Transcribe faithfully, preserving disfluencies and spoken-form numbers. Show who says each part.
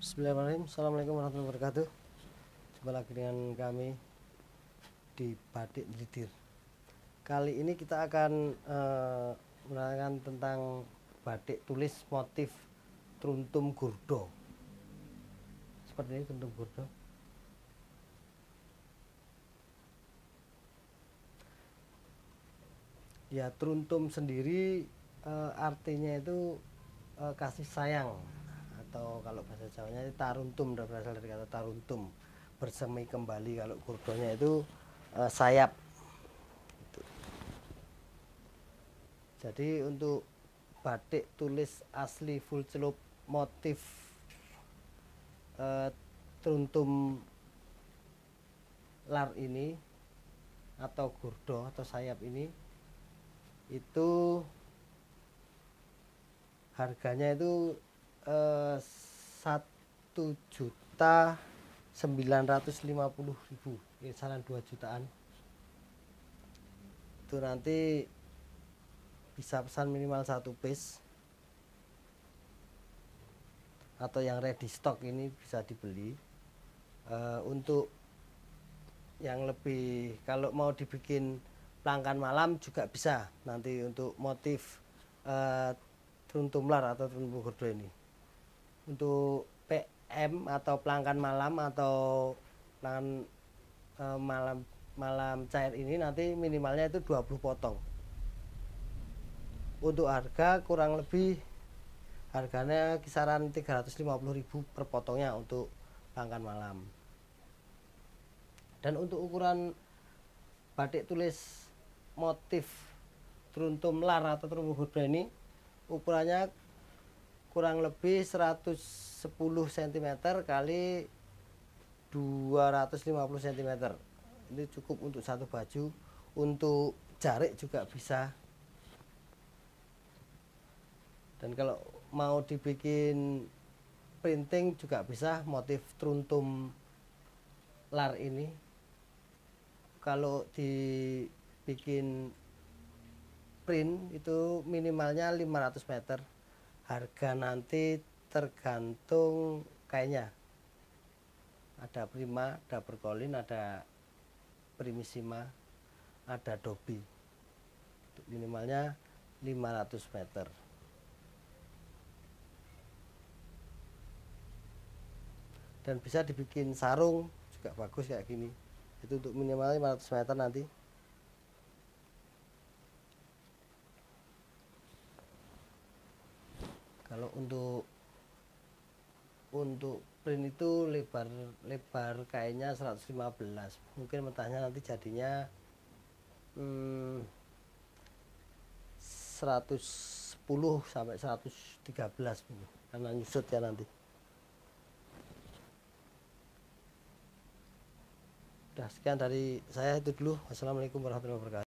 Speaker 1: Bismillahirrahmanirrahim. Assalamualaikum warahmatullahi wabarakatuh. Jumpa lagi dengan kami di Batik Dridir. Kali ini kita akan uh, menerangkan tentang batik tulis motif truntum gurdo. Seperti ini truntum gurdo. Ya, truntum sendiri uh, artinya itu uh, kasih sayang, atau kalau bahasa Jawanya taruntum, berasal dari kata taruntum, bersemi kembali. Kalau gurdonya itu uh, sayap. Jadi untuk batik tulis asli full celup motif uh, truntum lar ini atau gurdo atau sayap ini, itu harganya itu eh, satu juta sembilan ratus lima puluh ribu, kisaran dua jutaan. Itu nanti bisa pesan minimal satu piece, atau yang ready stock ini bisa dibeli. Eh, untuk yang lebih, kalau mau dibikin pelangkan malam juga bisa, nanti untuk motif uh, truntum lar atau truntum gurdo ini. Untuk P M atau pelangkan malam atau pelangkan uh, malam malam cair ini nanti minimalnya itu dua puluh potong. Untuk harga kurang lebih harganya kisaran tiga ratus lima puluh ribu per potongnya untuk pelangkan malam. Dan untuk ukuran batik tulis motif truntum lar atau truntum gurdo ini, ukurannya kurang lebih seratus sepuluh sentimeter kali dua ratus lima puluh sentimeter. Ini cukup untuk satu baju. Untuk jarik juga bisa. Dan kalau mau dibikin printing juga bisa motif truntum lar ini. Kalau dibikin print itu minimalnya lima ratus meter. Harga nanti tergantung kainnya. Ada prima, ada berkolin, ada primissima, ada dobi. Minimalnya lima ratus meter. Dan bisa dibikin sarung juga bagus kayak gini. Itu untuk minimal lima ratus meter nanti. Kalau untuk untuk print itu lebar lebar kainnya seratus lima belas. Mungkin mentahnya nanti jadinya hmm, seratus sepuluh sampai seratus tiga belas karena nyusut ya nanti. Udah, sekian dari saya, itu dulu. Wassalamualaikum warahmatullahi wabarakatuh.